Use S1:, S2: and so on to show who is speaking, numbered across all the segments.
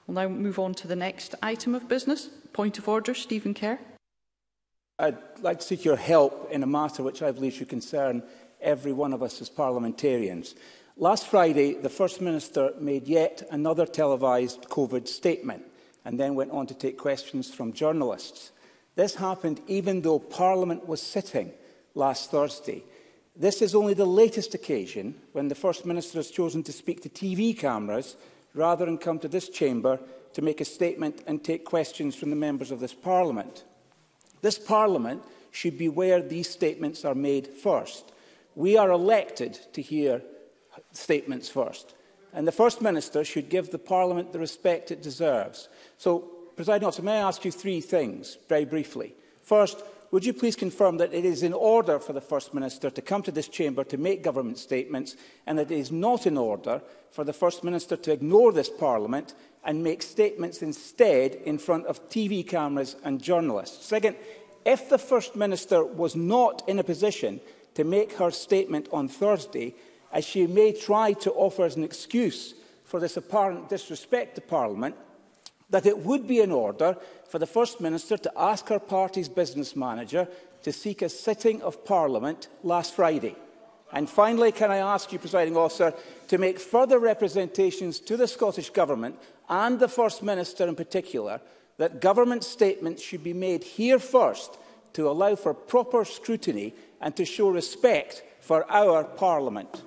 S1: We'll now move on to the next item of business. Point of order, Stephen Kerr.
S2: I'd like to seek your help in a matter which I believe should concern every one of us as parliamentarians. Last Friday, the First Minister made yet another televised COVID statement and then went on to take questions from journalists. This happened even though Parliament was sitting last Thursday. This is only the latest occasion when the First Minister has chosen to speak to TV cameras rather than come to this chamber to make a statement and take questions from the members of this Parliament. This Parliament should be where these statements are made first. We are elected to hear statements first, and the First Minister should give the Parliament the respect it deserves. So, Presiding Officer, may I ask you three things, very briefly? First, would you please confirm that it is in order for the First Minister to come to this chamber to make government statements, and that it is not in order for the First Minister to ignore this Parliament and make statements instead in front of TV cameras and journalists? Second, if the First Minister was not in a position to make her statement on Thursday, as she may try to offer as an excuse for this apparent disrespect to Parliament, that it would be in order for the First Minister to ask her party's business manager to seek a sitting of Parliament last Friday. And finally, can I ask you, Presiding Officer, to make further representations to the Scottish Government and the First Minister in particular that government statements should be made here first to allow for proper scrutiny and to show respect for our Parliament.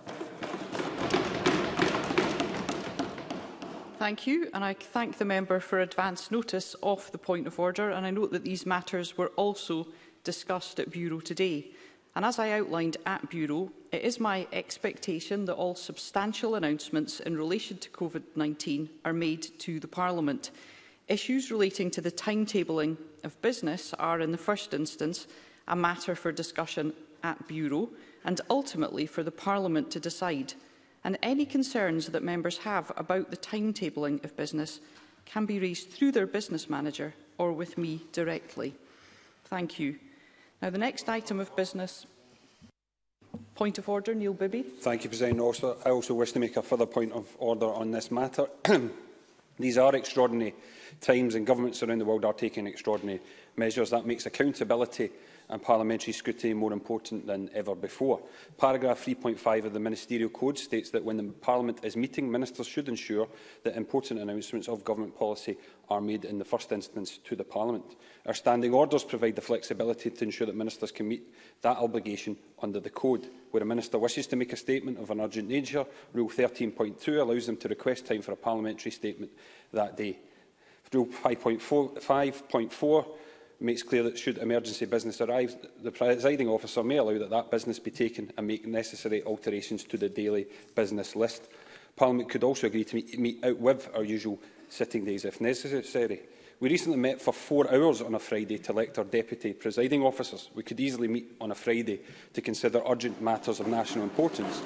S1: Thank you, and I thank the member for advance notice of the point of order, and I note that these matters were also discussed at Bureau today. And as I outlined at Bureau, it is my expectation that all substantial announcements in relation to COVID-19 are made to the Parliament. Issues relating to the timetabling of business are, in the first instance, a matter for discussion at Bureau and ultimately for the Parliament to decide. And any concerns that members have about the timetabling of business can be raised through their business manager or with me directly. Thank you. Now, the next item of business. Point of order, Neil Bibby.
S3: Thank you, President Officer. I also wish to make a further point of order on this matter. These are extraordinary times, and governments around the world are taking extraordinary measures. That makes accountability and parliamentary scrutiny more important than ever before. Paragraph 3.5 of the Ministerial Code states that when the Parliament is meeting, ministers should ensure that important announcements of government policy are made in the first instance to the Parliament. Our standing orders provide the flexibility to ensure that ministers can meet that obligation under the Code. Where a minister wishes to make a statement of an urgent nature, Rule 13.2 allows them to request time for a parliamentary statement that day. Rule 5.4 makes clear that should emergency business arrive, the presiding officer may allow that business be taken and make necessary alterations to the daily business list. Parliament could also agree to meet out with our usual sitting days if necessary. We recently met for 4 hours on a Friday to elect our deputy presiding officers. We could easily meet on a Friday to consider urgent matters of national importance.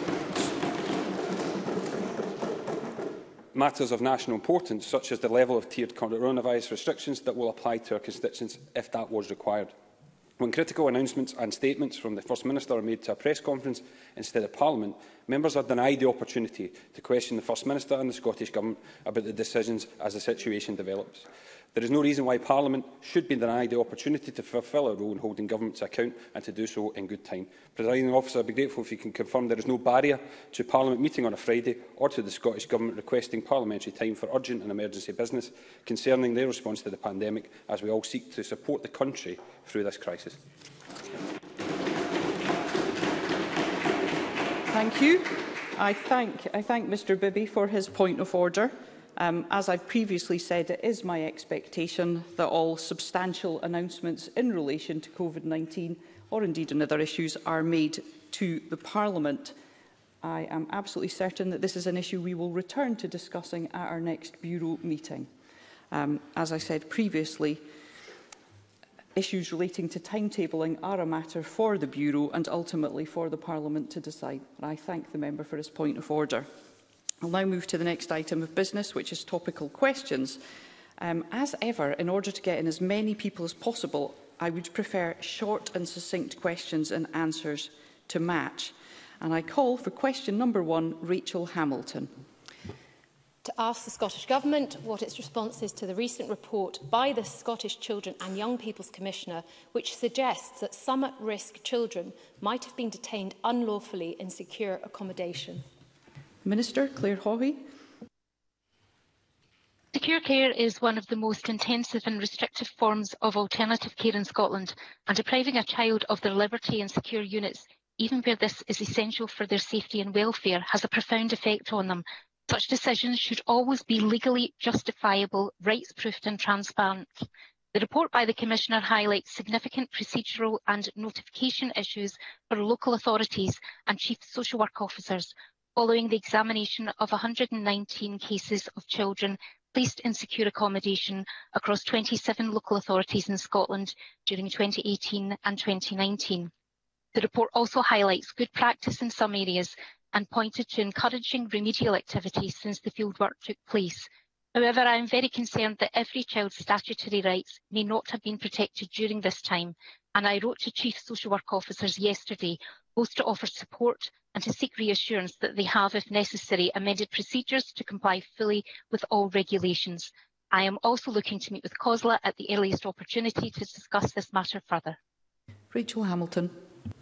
S3: Matters of national importance, such as the level of tiered coronavirus restrictions that will apply to our constituents if that was required. When critical announcements and statements from the First Minister are made to a press conference instead of Parliament, members are denied the opportunity to question the First Minister and the Scottish Government about the decisions as the situation develops. There is no reason why Parliament should be denied the opportunity to fulfil our role in holding government to account and to do so in good time. Presiding Officer, I would be grateful if you can confirm there is no barrier to Parliament meeting on a Friday or to the Scottish Government requesting parliamentary time for urgent and emergency business concerning their response to the pandemic, as we all seek to support the country through this crisis.
S1: Thank you. I thank Mr Bibby for his point of order. As I previously said, it is my expectation that all substantial announcements in relation to COVID-19 or indeed on other issues are made to the Parliament. I am absolutely certain that this is an issue we will return to discussing at our next Bureau meeting. As I said previously, issues relating to timetabling are a matter for the Bureau and ultimately for the Parliament to decide. And I thank the member for his point of order. I'll now move to the next item of business, which is topical questions. As ever, in order to get in as many people as possible, I would prefer short and succinct questions and answers to match. And I call for question number 1, Rachel Hamilton.
S4: to ask the Scottish Government what its response is to the recent report by the Scottish Children and Young People's Commissioner, which suggests that some at-risk children might have been detained unlawfully in secure accommodation.
S1: Minister Claire Hawley.
S5: Secure care is one of the most intensive and restrictive forms of alternative care in Scotland, and depriving a child of their liberty in secure units, even where this is essential for their safety and welfare, has a profound effect on them. Such decisions should always be legally justifiable, rights-proofed and transparent. The report by the Commissioner highlights significant procedural and notification issues for local authorities and chief social work officers, following the examination of 119 cases of children placed in secure accommodation across 27 local authorities in Scotland during 2018 and 2019. The report also highlights good practice in some areas and pointed to encouraging remedial activities since the fieldwork took place. However, I am very concerned that every child's statutory rights may not have been protected during this time, and I wrote to Chief Social Work Officers yesterday, both to offer support and to seek reassurance that they have, if necessary, amended procedures to comply fully with all regulations. I am also looking to meet with COSLA at the earliest opportunity to discuss this matter further.
S1: Rachel Hamilton.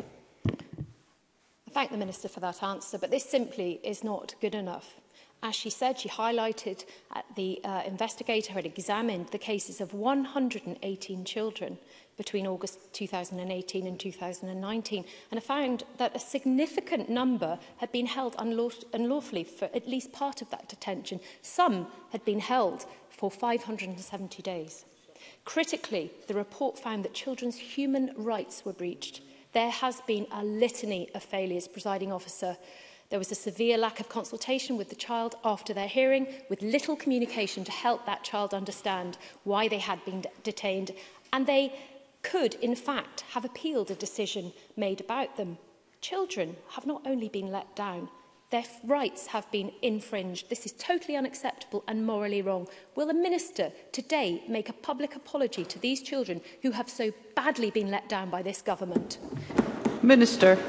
S4: I thank the Minister for that answer, but this simply is not good enough. As she said, she highlighted the investigator had examined the cases of 118 children between August 2018 and 2019 and found that a significant number had been held unlawfully for at least part of that detention. Some had been held for 570 days. Critically, the report found that children's human rights were breached. There has been a litany of failures, Presiding Officer. There was a severe lack of consultation with the child after their hearing, with little communication to help that child understand why they had been detained, and they could, in fact, have appealed a decision made about them. Children have not only been let down, their rights have been infringed. This is totally unacceptable and morally wrong. Will the Minister today make a public apology to these children who have so badly been let down by this government?
S1: Minister.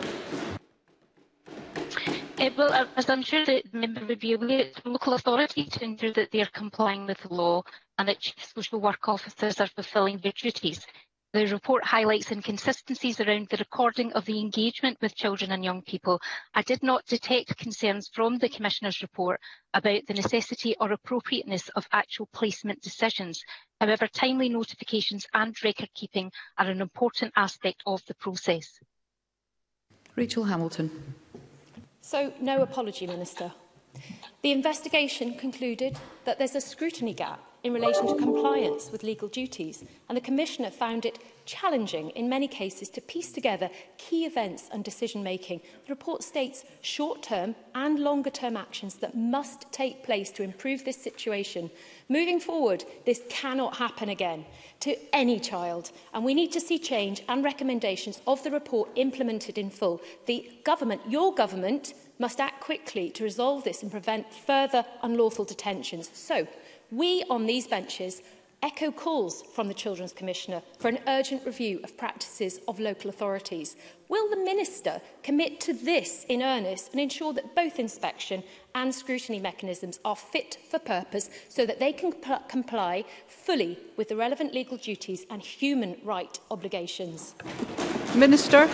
S5: Well, as I'm sure the member would be aware, it's the local authority to ensure that they are complying with the law and that chief social work officers are fulfilling their duties. The report highlights inconsistencies around the recording of the engagement with children and young people. I did not detect concerns from the Commissioner's report about the necessity or appropriateness of actual placement decisions. However, timely notifications and record keeping are an important aspect of the process.
S1: Rachel Hamilton.
S4: So, no apology, Minister. The investigation concluded that there's a scrutiny gap in relation to compliance with legal duties, and the Commissioner found it challenging in many cases to piece together key events and decision-making. The report states short-term and longer-term actions that must take place to improve this situation. Moving forward, this cannot happen again to any child, and we need to see change and recommendations of the report implemented in full. The government, your government, must act quickly to resolve this and prevent further unlawful detentions. So, we on these benches echo calls from the Children's Commissioner for an urgent review of practices of local authorities. Will the Minister commit to this in earnest and ensure that both inspection and scrutiny mechanisms are fit for purpose so that they can comply fully with the relevant legal duties and human right obligations? Minister.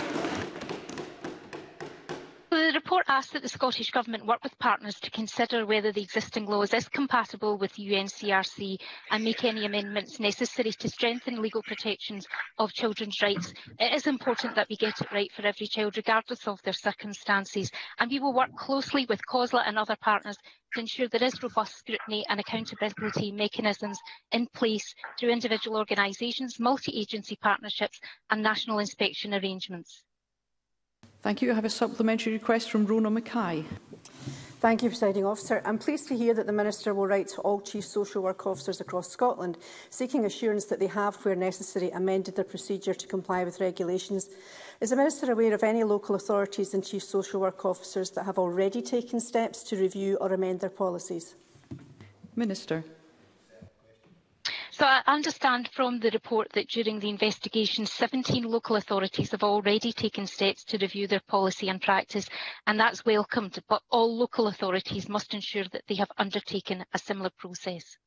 S5: The report asks that the Scottish Government work with partners to consider whether the existing laws is compatible with the UNCRC and make any amendments necessary to strengthen legal protections of children's rights. It is important that we get it right for every child, regardless of their circumstances, and we will work closely with COSLA and other partners to ensure there is robust scrutiny and accountability mechanisms in place through individual organisations, multi-agency partnerships and national inspection arrangements.
S1: Thank you. I have a supplementary request from Rona Mackay.
S6: Thank you, Presiding Officer. I'm pleased to hear that the Minister will write to all Chief Social Work Officers across Scotland, seeking assurance that they have, where necessary, amended their procedure to comply with regulations. Is the Minister aware of any local authorities and Chief Social Work Officers that have already taken steps to review or amend their policies?
S1: Minister.
S5: So I understand from the report that during the investigation, 17 local authorities have already taken steps to review their policy and practice, and that's welcomed, but all local authorities must ensure that they have undertaken a similar process.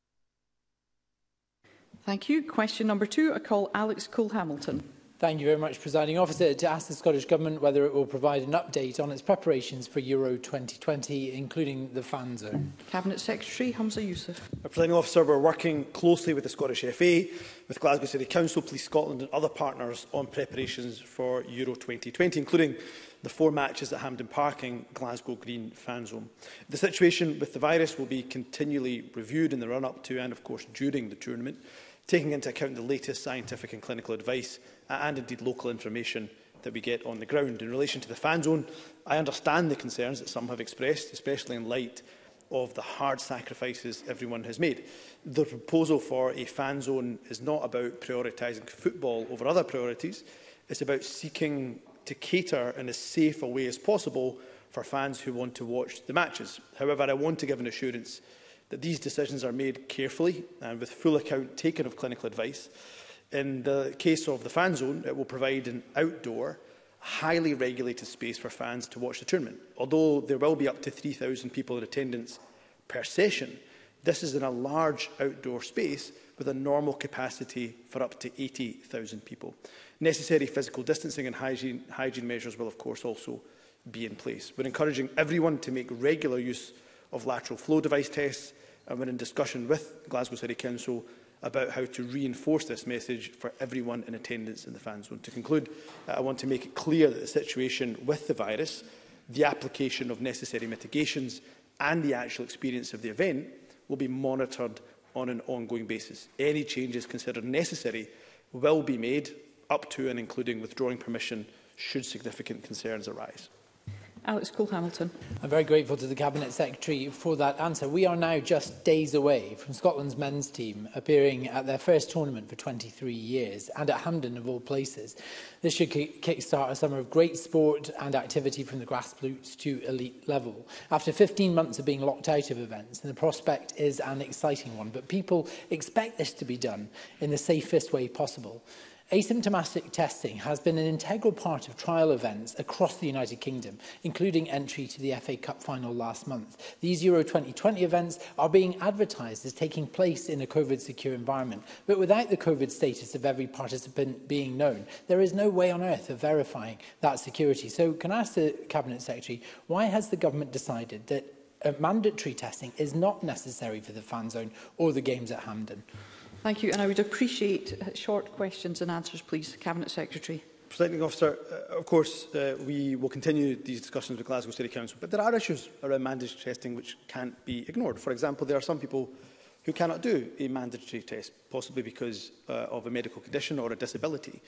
S1: Thank you. Question number 2, I call Alex Cole-Hamilton.
S7: Thank you very much, Presiding Officer. To ask the Scottish Government whether it will provide an update on its preparations for Euro 2020, including the fan zone.
S1: Cabinet Secretary Humza Yousaf.
S8: Presiding Officer, we're working closely with the Scottish FA, with Glasgow City Council, Police Scotland and other partners on preparations for Euro 2020, including the 4 matches at Hampden Park and Glasgow Green fan zone. The situation with the virus will be continually reviewed in the run-up to and, of course, during the tournament, taking into account the latest scientific and clinical advice and indeed local information that we get on the ground. In relation to the fan zone, I understand the concerns that some have expressed, especially in light of the hard sacrifices everyone has made. The proposal for a fan zone is not about prioritising football over other priorities. It's about seeking to cater in as safe a way as possible for fans who want to watch the matches. However, I want to give an assurance that these decisions are made carefully and with full account taken of clinical advice. In the case of the fan zone, it will provide an outdoor, highly regulated space for fans to watch the tournament. Although there will be up to 3,000 people in attendance per session, this is in a large outdoor space with a normal capacity for up to 80,000 people. Necessary physical distancing and hygiene measures will, of course, also be in place. We're encouraging everyone to make regular use of lateral flow device tests, and we're in discussion with Glasgow City Council about how to reinforce this message for everyone in attendance in the fan zone. To conclude, I want to make it clear that the situation with the virus, the application of necessary mitigations and the actual experience of the event will be monitored on an ongoing basis. Any changes considered necessary will be made up to and including withdrawing permission should significant concerns arise.
S1: Alex Cole-Hamilton.
S7: I'm very grateful to the Cabinet Secretary for that answer. We are now just days away from Scotland's men's team appearing at their first tournament for 23 years and at Hampden, of all places. This should kickstart a summer of great sport and activity from the grassroots to elite level. After 15 months of being locked out of events, and the prospect is an exciting one, but people expect this to be done in the safest way possible. Asymptomatic testing has been an integral part of trial events across the United Kingdom, including entry to the FA Cup final last month. These Euro 2020 events are being advertised as taking place in a COVID-secure environment, but without the COVID status of every participant being known, there is no way on earth of verifying that security. So can I ask the Cabinet Secretary, why has the government decided that mandatory testing is not necessary for the fan zone or the games at Hampden?
S1: Thank you, and I would appreciate short questions and answers, please. Cabinet Secretary.
S8: Presiding Officer, of course, we will continue these discussions with Glasgow City Council, but there are issues around mandatory testing which can't be ignored. For example, there are some people who cannot do a mandatory test, possibly because of a medical condition or a disability.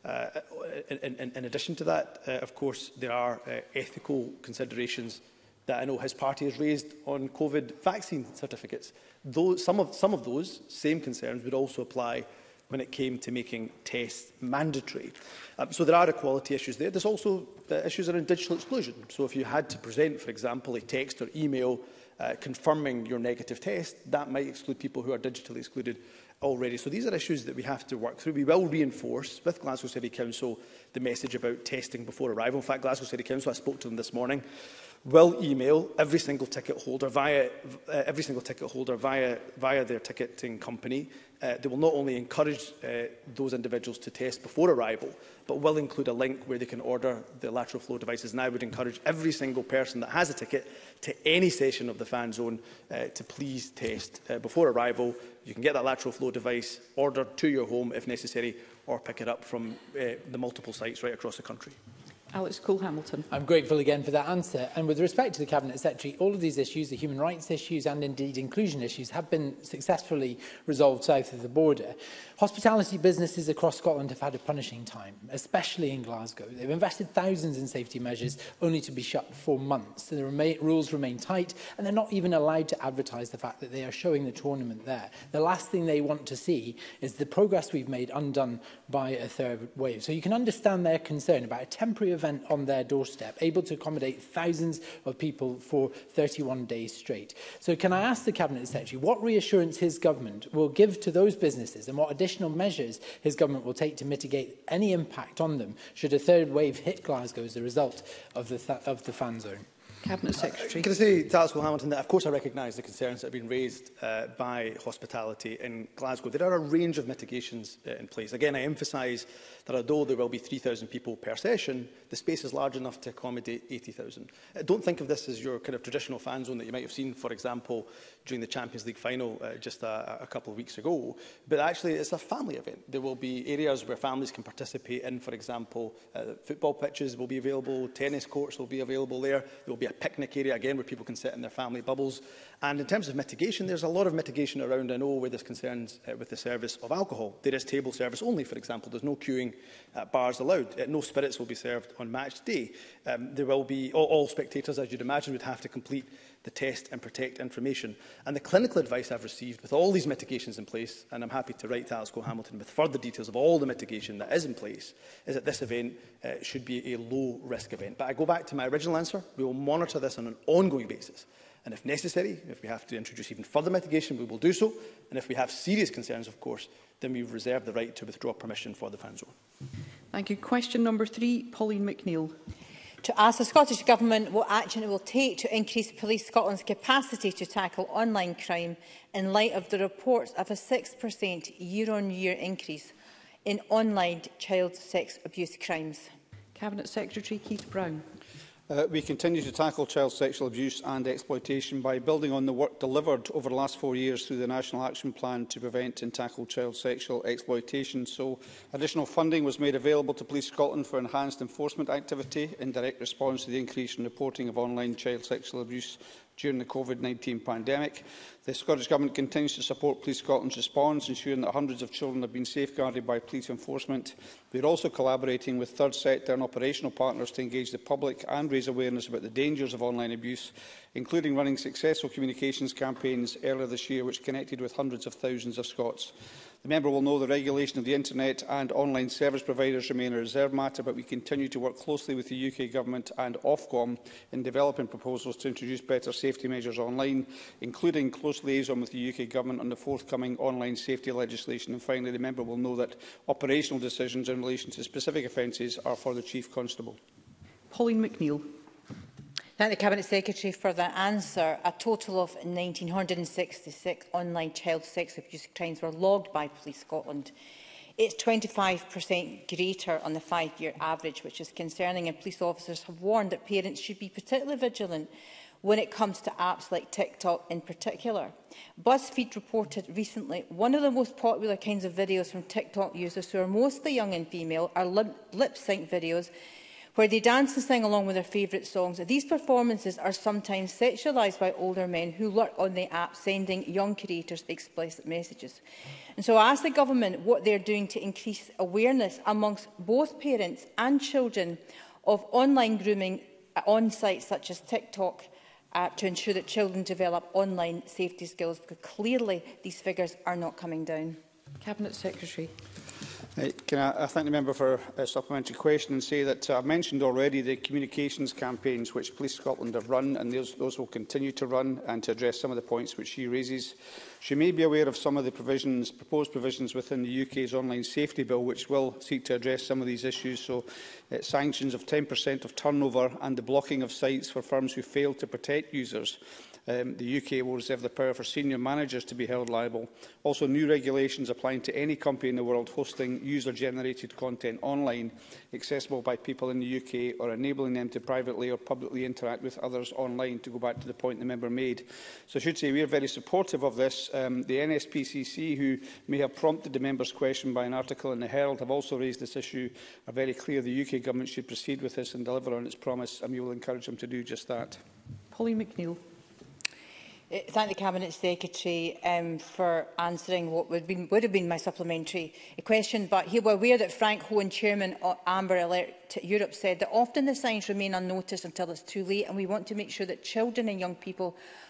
S8: In addition to that, of course, there are ethical considerations that I know his party has raised on COVID vaccine certificates. Some of those same concerns would also apply when it came to making tests mandatory. So there are equality issues there. There's also issues around digital exclusion. So if you had to present, for example, a text or email confirming your negative test, that might exclude people who are digitally excluded already. So these are issues that we have to work through. We will reinforce with Glasgow City Council the message about testing before arrival. In fact, Glasgow City Council, I spoke to them this morning, will email every single ticket holder via their ticketing company. They will not only encourage those individuals to test before arrival, but will include a link where they can order the lateral flow devices. And I would encourage every single person that has a ticket to any session of the fan zone to please test before arrival. You can get that lateral flow device ordered to your home if necessary, or pick it up from the multiple sites right across the country.
S1: Alex Cole-Hamilton.
S7: I'm grateful again for that answer. And with respect to the Cabinet Secretary, all of these issues, the human rights issues and indeed inclusion issues, have been successfully resolved south of the border. Hospitality businesses across Scotland have had a punishing time, especially in Glasgow. They've invested thousands in safety measures only to be shut for months. The rules remain tight and they're not even allowed to advertise the fact that they are showing the tournament there. The last thing they want to see is the progress we've made undone by a third wave. So you can understand their concern about a temporary event on their doorstep, able to accommodate thousands of people for 31 days straight. So can I ask the Cabinet Secretary what reassurance his government will give to those businesses and what additional measures his government will take to mitigate any impact on them should a third wave hit Glasgow as a result of the fan zone?
S1: Cabinet Secretary.
S8: Can I say, Topical Hamilton, that of course I recognise the concerns that have been raised by hospitality in Glasgow. There are a range of mitigations in place. Again, I emphasise that although there will be 3,000 people per session, the space is large enough to accommodate 80,000. Don't think of this as your kind of traditional fan zone that you might have seen, for example, during the Champions League final just a couple of weeks ago. But actually, it's a family event. There will be areas where families can participate in, for example, football pitches will be available, tennis courts will be available there. There will be a picnic area, again, where people can sit in their family bubbles. And in terms of mitigation, there's a lot of mitigation around, I know, where there's concerns with the service of alcohol. There is table service only, for example. There's no queuing at bars allowed. No spirits will be served on match day. There will be, all spectators, as you'd imagine, would have to complete the test and protect information. And the clinical advice I've received with all these mitigations in place, and I'm happy to write to Topical Hamilton with further details of all the mitigation that is in place, is that this event should be a low-risk event. But I go back to my original answer. We will monitor this on an ongoing basis. And if necessary, if we have to introduce even further mitigation, we will do so. And if we have serious concerns, of course, then we reserve the right to withdraw permission for the fan zone.
S1: Thank you. Question number 3, Pauline McNeill.
S9: To ask the Scottish Government what action it will take to increase Police Scotland's capacity to tackle online crime in light of the reports of a 6% year-on-year increase in online child sex abuse crimes.
S1: Cabinet Secretary Keith Brown.
S10: We continue to tackle child sexual abuse and exploitation by building on the work delivered over the last 4 years through the National Action Plan to prevent and tackle child sexual exploitation. So, additional funding was made available to Police Scotland for enhanced enforcement activity in direct response to the increase in reporting of online child sexual abuse during the COVID-19 pandemic. The Scottish Government continues to support Police Scotland's response, ensuring that hundreds of children have been safeguarded by police enforcement. We are also collaborating with third sector and operational partners to engage the public and raise awareness about the dangers of online abuse, including running successful communications campaigns earlier this year which connected with hundreds of thousands of Scots. The member will know the regulation of the internet and online service providers remain a reserved matter, but we continue to work closely with the UK Government and Ofcom in developing proposals to introduce better safety measures online, including close liaison with the UK Government on the forthcoming online safety legislation. And finally, the member will know that operational decisions in relation to specific offences are for the Chief Constable.
S1: Pauline McNeill.
S9: Thank the Cabinet Secretary for that answer. A total of 1,966 online child sex abuse crimes were logged by Police Scotland. It's 25% greater on the 5-year average, which is concerning, and police officers have warned that parents should be particularly vigilant when it comes to apps like TikTok in particular. BuzzFeed reported recently one of the most popular kinds of videos from TikTok users, who are mostly young and female, are lip-sync videos where they dance and sing along with their favourite songs. These performances are sometimes sexualised by older men who lurk on the app, sending young creators explicit messages. And so I ask the Government what they are doing to increase awareness amongst both parents and children of online grooming on sites such as TikTok to ensure that children develop online safety skills, because clearly these figures are not coming down.
S1: Cabinet Secretary.
S10: Can I thank the member for a supplementary question and say that I've mentioned already the communications campaigns which Police Scotland have run, and those will continue to run, and to address some of the points which she raises. She may be aware of some of the proposed provisions within the UK's online safety bill which will seek to address some of these issues. So, sanctions of 10% of turnover and the blocking of sites for firms who fail to protect users. The UK will reserve the power for senior managers to be held liable. Also, new regulations applying to any company in the world hosting user-generated content online, accessible by people in the UK, or enabling them to privately or publicly interact with others online, to go back to the point the member made. So I should say we are very supportive of this. The NSPCC, who may have prompted the member's question by an article in the Herald, have also raised this issue, are very clear the UK Government should proceed with this and deliver on its promise, and we will encourage them to do just that.
S1: Pauline McNeill.
S9: Thank the Cabinet Secretary for answering what would have been my supplementary question, but he was aware that Frank Hohen, Chairman of Amber Alert Europe, said that often the signs remain unnoticed until it's too late, and we want to make sure that children and young people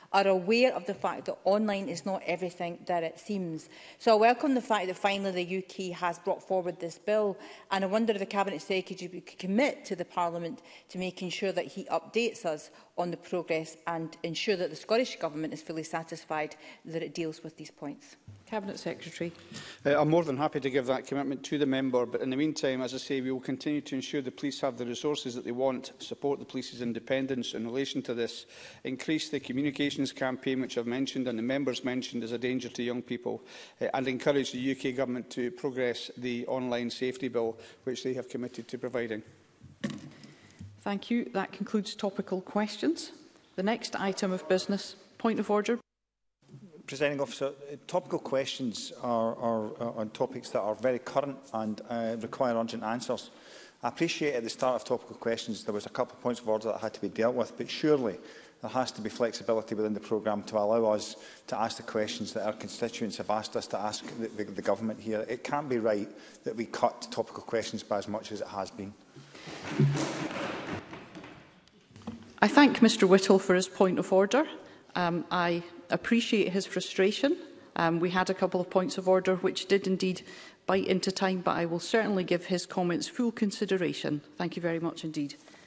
S9: are aware of the fact that online is not everything that it seems. So I welcome the fact that finally the UK has brought forward this bill, and I wonder if the Cabinet Secretary could commit to the Parliament to making sure that he updates us on the progress and ensure that the Scottish Government is fully satisfied that it deals with these points.
S1: Cabinet Secretary.
S10: I'm more than happy to give that commitment to the member, but in the meantime, as I say, we will continue to ensure the police have the resources that they want, support the police's independence in relation to this, increase the communications campaign which I've mentioned and the members mentioned as a danger to young people, and encourage the UK Government to progress the online safety bill which they have committed to providing.
S1: Thank you. That concludes topical questions. The next item of business, point of order.
S11: Presiding Officer, topical questions are on topics that are very current and require urgent answers. I appreciate at the start of topical questions there was a couple of points of order that had to be dealt with, but surely there has to be flexibility within the programme to allow us to ask the questions that our constituents have asked us to ask the Government here. It can't be right that we cut topical questions by as much as it has been.
S1: I thank Mr Whittle for his point of order. I appreciate his frustration. We had a couple of points of order which did indeed bite into time, but I will certainly give his comments full consideration. Thank you very much indeed.